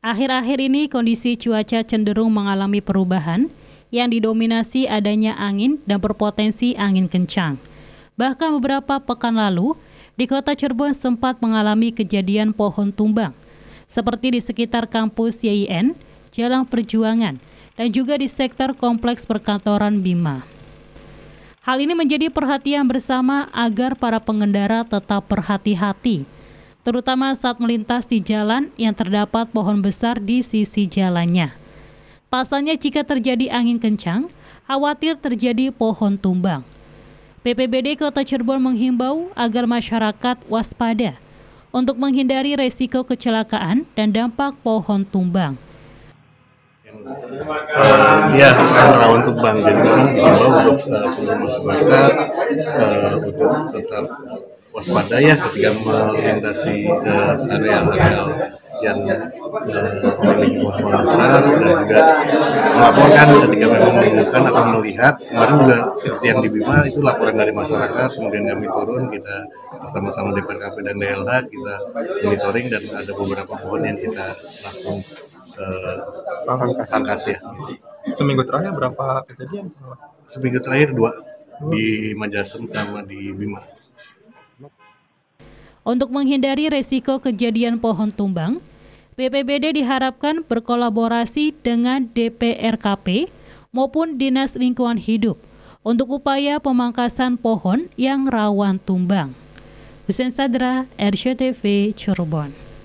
Akhir-akhir ini kondisi cuaca cenderung mengalami perubahan yang didominasi adanya angin dan berpotensi angin kencang. Bahkan beberapa pekan lalu, di kota Cirebon sempat mengalami kejadian pohon tumbang, seperti di sekitar kampus YIN, Jalan Perjuangan, dan juga di sektor kompleks perkantoran Bima. Hal ini menjadi perhatian bersama agar para pengendara tetap berhati-hati, terutama saat melintas di jalan yang terdapat pohon besar di sisi jalannya. Pasalnya jika terjadi angin kencang, khawatir terjadi pohon tumbang. BPBD Kota Cirebon menghimbau agar masyarakat waspada untuk menghindari resiko kecelakaan dan dampak pohon tumbang. Melawan tumbang, jadi memang himbau untuk seluruh masyarakat untuk tetap waspada ya ketika melintasi area-area yang memiliki pohon besar, dan juga melaporkan ketika memang menemukan atau melihat. Kemarin juga seperti yang di Bima itu laporan dari masyarakat, kemudian kami turun, kita bersama-sama DPRKP dan DLH kita monitoring, dan ada beberapa pohon yang kita langsung pangkas ya. Seminggu terakhir berapa kejadian? Seminggu terakhir 2 di Majasem sama di Bima. Untuk menghindari resiko kejadian pohon tumbang, BPBD diharapkan berkolaborasi dengan DPRKP maupun Dinas Lingkungan Hidup untuk upaya pemangkasan pohon yang rawan tumbang. Husein Sadra, RCTV, Cirebon.